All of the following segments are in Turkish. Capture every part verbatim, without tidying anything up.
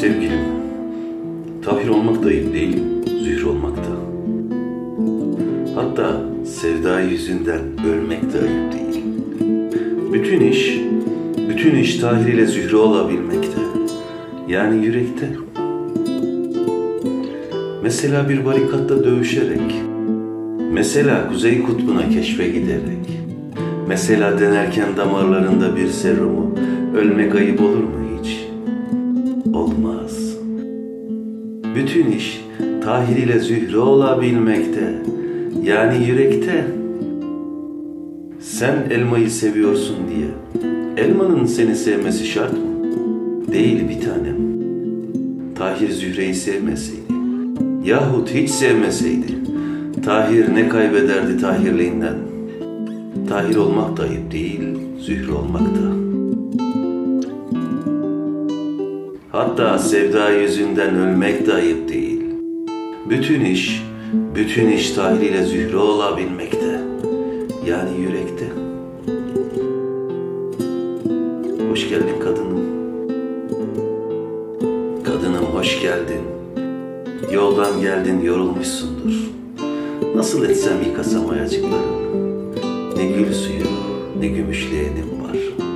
Sevgilim, Tahir olmak da ayıp değil, Zühre olmak da. Hatta sevda yüzünden ölmek de ayıp değil. Bütün iş, bütün iş Tahir ile Zühre olabilmekte. Yani yürekte. Mesela bir barikatta dövüşerek, mesela Kuzey Kutbu'na keşfe giderek, mesela denerken damarlarında bir serumu, ölmek ayıp olur mu hiç? Olmaz. Bütün iş Tahir ile Zühre olabilmekte, yani yürekte. Sen elmayı seviyorsun diye elmanın seni sevmesi şart mı? Değil bir tanem. Tahir Zühre'yi sevmeseydi yahut hiç sevmeseydi, Tahir ne kaybederdi Tahirliğinden? Tahir olmak da ayıp değil, Zühre olmak da. Hatta sevda yüzünden ölmek de ayıp değil. Bütün iş, bütün iş Tahir ile Zühre olabilmekte. Yani yürekte. Hoş geldin kadınım. Kadınım hoş geldin. Yoldan geldin, yorulmuşsundur. Nasıl etsem yıkasam ayacıklarını. Ne gül suyu, ne gümüşleyenim var.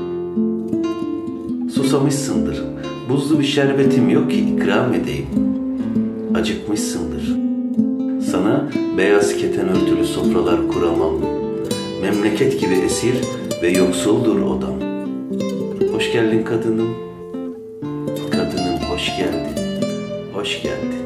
Susamışsındır. Buzlu bir şerbetim yok ki ikram edeyim. Acıkmışsındır. Sana beyaz keten örtülü sofralar kuramam. Memleket gibi esir ve yoksuldur odam. Hoş geldin kadınım. Kadınım hoş geldin. Hoş geldin.